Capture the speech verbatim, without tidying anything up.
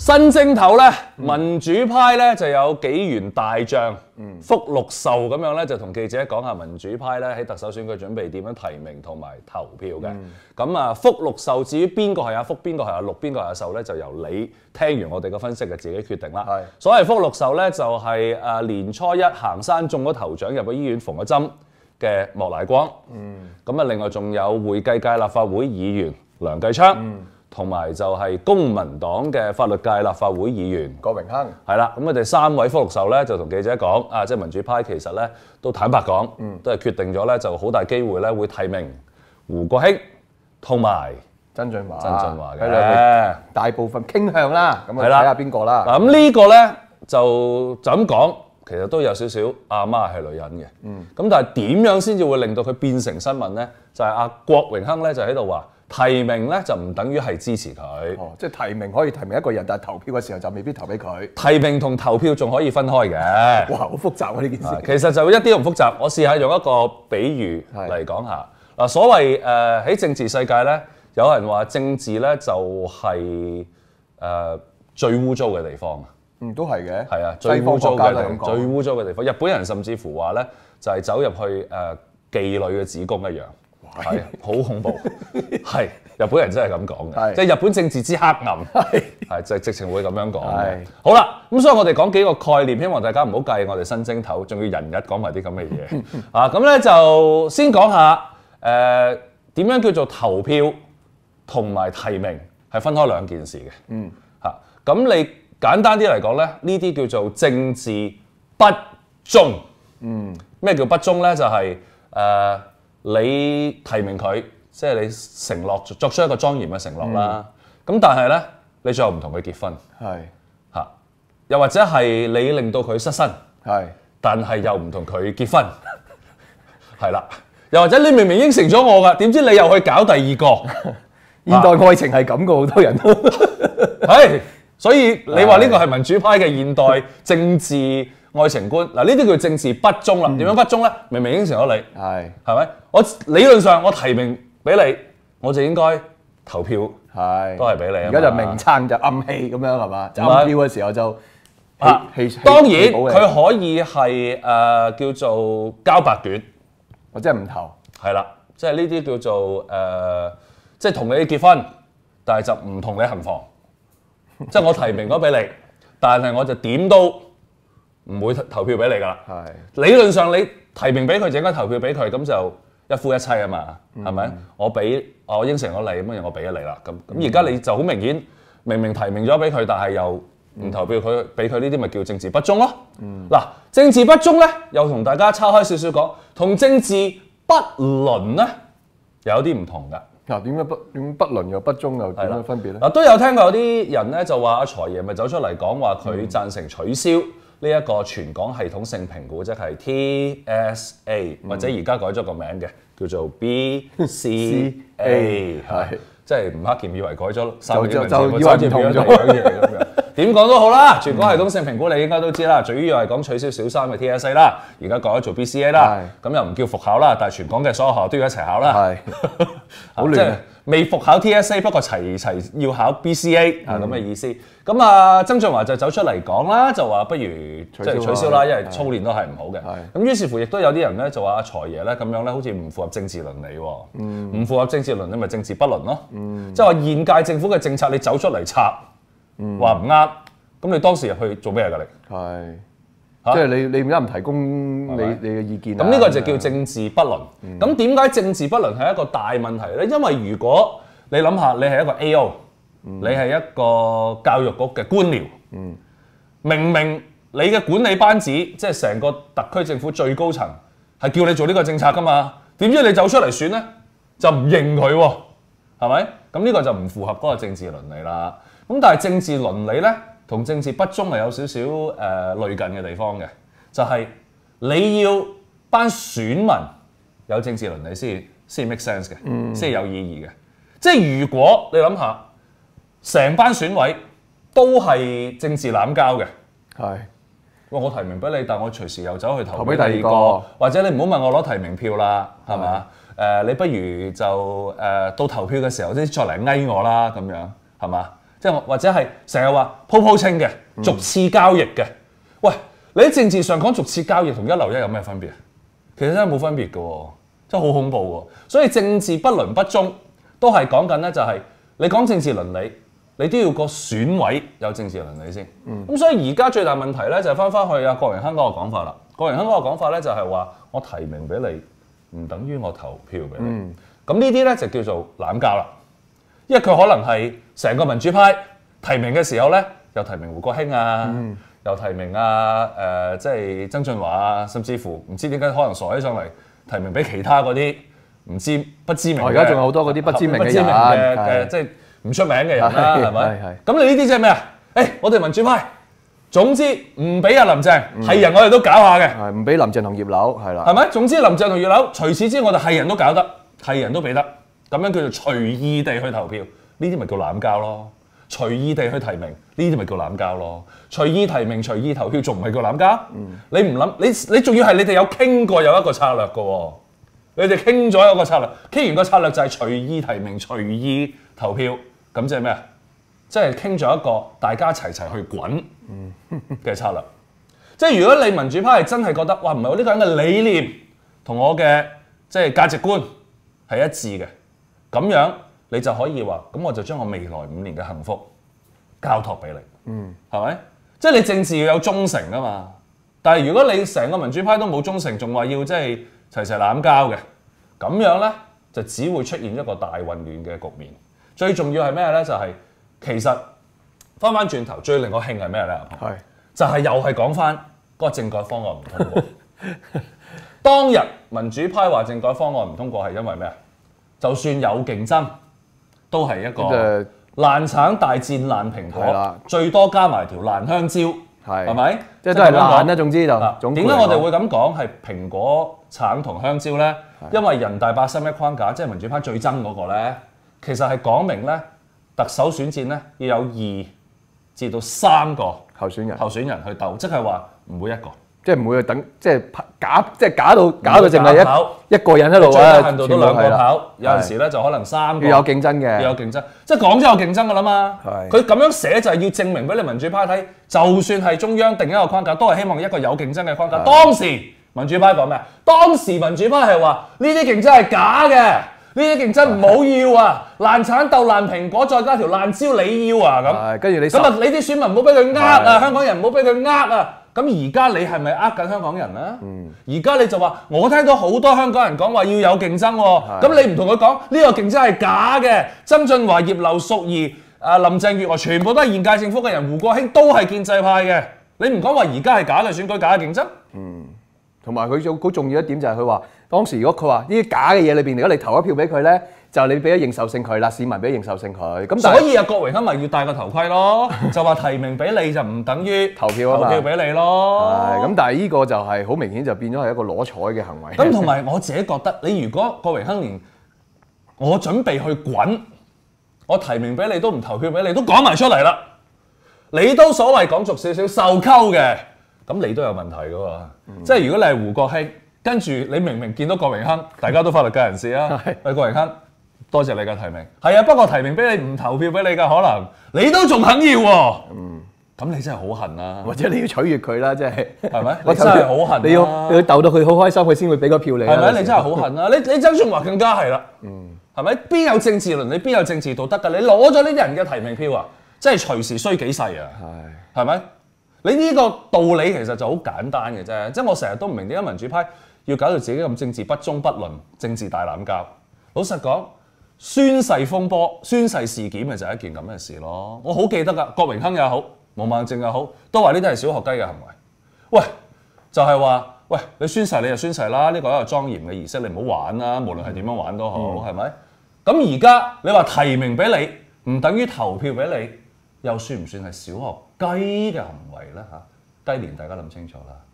新正頭咧，民主派咧就有幾員大將，福祿壽咁樣咧就同記者講下民主派咧喺特首選舉準備點樣提名同埋投票嘅。咁啊、嗯，福祿壽至於邊個係阿福，邊個係阿祿，邊個係阿壽咧，就由你聽完我哋嘅分析嘅自己決定啦。係。所謂福祿壽咧，就係誒年初一行山中咗頭獎入咗醫院縫咗針嘅莫乃光。嗯。咁啊，另外仲有會計界立法會議員梁繼昌。嗯。同埋就係公民黨嘅法律界立法會議員郭榮鏗， 係啦，咁佢哋三位福祿壽咧就同記者講啊，即係民主派其實咧都坦白講，嗯、都係決定咗咧就好大機會咧會提名胡國興同埋曾俊華， 曾俊華嘅大部分傾向啦，咁啊睇下邊個啦。 嗱咁呢個咧就就咁講，其實都有少少阿媽係女人嘅，咁、嗯、但係點樣先至會令到佢變成新聞咧？就係、是、阿郭榮鏗咧就喺度話。提名咧就唔等於係支持佢， 哦，即係提名可以提名一個人，但係投票嘅時候就未必投俾佢。 提名同投票仲可以分開嘅。哇， 好複雜啊呢件事。 其實就一啲都唔複雜，我試下用一個比喻嚟講下。嗱，所謂誒喺政治世界咧，有人話政治咧就係、是、誒、呃、最污糟嘅地方。 嗯，都係嘅。係啊， 最污糟嘅地方，最污糟嘅地方。日本人甚至乎話咧，就係、是、走入去誒、呃、妓女嘅子宮一樣。係好恐怖，係日本人真係咁講嘅，即係日本政治之黑暗，係就係直情會咁樣講嘅。好啦，咁所以我哋講幾個概念，希望大家唔好介意我哋新正頭，仲要人日講埋啲咁嘅嘢啊。咁咧就先講下誒點樣叫做投票同埋提名係分開兩件事嘅。嗯，嚇咁你簡單啲嚟講咧，呢啲叫做政治不忠。嗯，咩叫不忠咧？就係、是、誒。呃你提名佢，即係你承諾作出一個莊嚴嘅承諾啦。咁、嗯、但係咧，你最後唔同佢結婚，係嚇是，又或者係你令到佢失身，係是，但係又唔同佢結婚，係啦。又或者你明明應承咗我㗎，點知你又去搞第二個？ 現代愛情係咁嘅，好多人都係。所以你話呢個係民主派嘅現代政治愛情觀，嗱呢啲叫政治不忠啦。點、嗯、樣不忠咧？明明應承咗你，係係咪？我理論上我提名俾你，我就應該投票，係都係俾你。而家就明撐就暗棄咁樣係嘛？就暗票嘅時候就啊，當然佢可以係誒、呃、叫做交白卷， 或者唔投，係啦，即係呢啲叫做誒、呃，即係同你結婚，但係就唔同你行房。即係我提名咗俾你，但係我就點都唔會投票俾你㗎啦。係理論上你提名俾佢就應該投票俾佢，咁就一夫一妻啊嘛，係咪、嗯？我俾我應承咗你，咁樣我俾咗你啦。咁咁而家你就好明顯，明明提名咗俾佢，但係又唔投票佢俾佢，呢啲咪叫政治不忠咯？嗱、嗯，政治不忠咧，又同大家抄開少少講，同政治不倫咧有啲唔同㗎。 嗱，點解不點不倫又不忠又點樣分別咧？ 嗱，都有聽過有啲人咧就話阿財爺咪走出嚟講話佢贊成取消呢一個全港系統性評估，即係 T S A、嗯、或者而家改咗個名嘅叫做 B C A， 係即係吳克儉以為改咗三個英文字母，就以為唔同咗嘢咁樣。點講都好啦，全港系統性評估你應該都知啦，主要係講取消小三嘅 T S A 啦，而家改咗做 B C A 啦，咁又唔叫復考啦，但係全港嘅所有學校都要一齊考啦。係，好亂啊！未復考 T S A， 不過齊齊要考 B C A 啊咁嘅意思。咁啊，曾俊華就走出嚟講啦，就話不如即係取消啦，因為操練都係唔好嘅。咁於是乎亦都有啲人咧就話阿財爺咧咁樣咧，好似唔符合政治倫理喎。唔、嗯、符合政治倫理咪政治不倫咯。即係話現屆政府嘅政策你走出嚟插，話唔啱，咁你當時入去做咩㗎你？係。 即係你你而家唔提供你你嘅意見， 咁呢個就叫政治不倫。咁點解政治不倫係一個大問題咧？因為如果你諗下，你係一個 A O，、嗯、你係一個教育局嘅官僚，嗯、明明你嘅管理班子即係成個特區政府最高層係叫你做呢個政策噶嘛，點知你走出嚟選咧就唔認佢喎，係咪？咁呢個就唔符合嗰個政治倫理啦。咁但係政治倫理咧，同政治不忠係有少少誒類近嘅地方嘅，就係、是、你要班選民有政治倫理先先 make sense 嘅，先、嗯、有意義嘅。即係如果你諗下，成班選委都係政治濫交嘅，係是，喂我提名俾你，但我隨時又走去投俾第二個，二個或者你唔好問我攞提名票啦，係嘛？誒是、呃，你不如就誒、呃、到投票嘅時候先再嚟翳我啦，咁樣係嘛？ 即係或者係成日話鋪鋪清嘅、逐次交易嘅。喂，你喺政治上講逐次交易同一樓一有咩分別？其實真係冇分別嘅喎，真係好恐怖喎。所以政治不倫不忠都係講緊咧，就係你講政治倫理，你都要個選委有政治倫理先。咁、嗯、所以而家最大問題咧就係翻返去阿郭榮鏗嗰個講法啦。郭榮鏗嗰個講法咧就係話我提名俾你，唔等於我投票俾你。咁、嗯、呢啲咧就叫做濫交啦。因為佢可能係成個民主派提名嘅時候咧，又提名胡國興啊，嗯、又提名啊誒、呃，即係曾俊華啊，甚至乎唔知點解可能傻起上嚟提名俾其他嗰啲唔知不知名。而家仲有好多嗰啲不知名嘅人嘅，即係唔出名嘅人啦，係咪？咁你呢啲即係咩啊？誒，我哋民主派，總之唔俾阿林鄭，係、嗯、人我哋都搞下嘅，唔俾林鄭同葉劉，係啦，係咪？總之林鄭同葉劉，除此之外我哋係人都搞得，係人都俾得。咁樣叫做隨意地去投票，呢啲咪叫濫交咯？隨意地去提名，呢啲咪叫濫交咯？隨意提名、隨意投票，仲唔係叫濫交？嗯、你唔諗，你你仲要係你哋有傾過有一個策略嘅喎，你哋傾咗有一個策略，傾完個策略就係隨意提名、隨意投票，咁即係咩啊？即係傾咗一個大家齊齊去滾嘅策略。即係如果你民主派係真係覺得，哇，唔係我呢個人嘅理念同我嘅即係價值觀係一致嘅。咁樣你就可以話，咁我就將我未來五年嘅幸福交託俾你，嗯，係咪？即係你政治要有忠誠啊嘛。但係如果你成個民主派都冇忠誠，仲話要即係齊齊攬交嘅，咁樣咧就只會出現一個大混亂嘅局面。最重要係咩咧？就係、是、其實翻翻轉頭，最令我興係咩咧？係就係又係講翻嗰個政改方案唔通過。當日民主派話政改方案唔通過係因為咩啊？就算有競爭，都係一個爛橙大戰爛蘋果，最多加埋條爛香蕉，係咪？即係都係爛啦，總之就點解我哋會咁講係蘋果、橙同香蕉咧？因為人大八三一框架，即係民主派最憎嗰個咧，其實係講明咧特首選戰咧要有二至到三個候選人候選人去鬥，即係話唔會一個。即係唔會等，即係假，即係假到假到淨係一一個人喺度啊！最低限度都兩個跑，有陣時咧就可能三個。要有競爭嘅，要有競爭，即係講咗有競爭㗎啦嘛。佢咁樣寫就係要證明俾你民主派睇，就算係中央定一個框架，都係希望一個有競爭嘅框架。當時民主派講咩啊？當時民主派係話呢啲競爭係假嘅，呢啲競爭唔好要啊！爛橙鬥爛蘋果，再加條爛蕉你要啊咁。跟住你咁啊，你啲選民唔好俾佢呃啊，香港人唔好俾佢呃啊。咁而家你係咪呃緊香港人咧？而家、嗯、你就話我聽到好多香港人講話要有競爭喎、哦，咁的你唔同佢講呢個競爭係假嘅。曾俊華、葉劉淑儀、啊林鄭月娥全部都係現屆政府嘅人，胡國興都係建制派嘅。你唔講話而家係假嘅選舉、假嘅競爭？嗯，同埋佢好重要一點就係佢話，當時如果佢話呢啲假嘅嘢裏邊，如果你投一票俾佢咧，就你俾咗認受性佢啦，市民俾咗認受性佢。咁所以啊，郭榮鏗咪要戴個頭盔咯，就話提名俾你就唔等於投票啊嘛，投票俾你咯。係咁，但係呢個就係好明顯就變咗係一個攞彩嘅行為。咁同埋我自己覺得，你如果郭榮鏗連我準備去滾，我提名俾你都唔投票俾你，都講埋出嚟啦，你都所謂講俗少少受溝嘅，咁你都有問題噶喎。嗯、即係如果你係胡國興，跟住你明明見到郭榮鏗，大家都法律界人士啊，喂郭榮鏗。多謝你嘅提名，係啊，不過提名俾你唔投票俾你㗎，可能你都仲肯要喎。嗯，咁你真係好恨啊！或者你要取悅佢啦，即係係咪？你真係好恨，你要你要鬥到佢好開心，佢先會俾個票你。係咪？你真係好恨啊！你你曾俊華更加係啦。嗯，係咪？邊有政治倫理？邊有政治道德㗎？你攞咗呢啲人嘅提名票啊，真係隨時衰幾世啊！係係咪？你呢個道理其實就好簡單嘅啫，即係我成日都唔明點解民主派要搞到自己咁政治不忠不倫、政治大濫交。老實講。宣誓風波、宣誓事件咪就係一件咁嘅事咯。我好記得㗎，郭榮鏗也好，毛孟靜也好，都話呢啲係小學雞嘅行為。喂，就係、是、話，喂，你宣誓你就宣誓啦，呢個係一個莊嚴嘅儀式，你唔好玩啦。無論係點樣玩都好，係咪、嗯？咁而家你話提名俾你，唔等於投票俾你，又算唔算係小學雞嘅行為咧？嚇，低年大家諗清楚啦。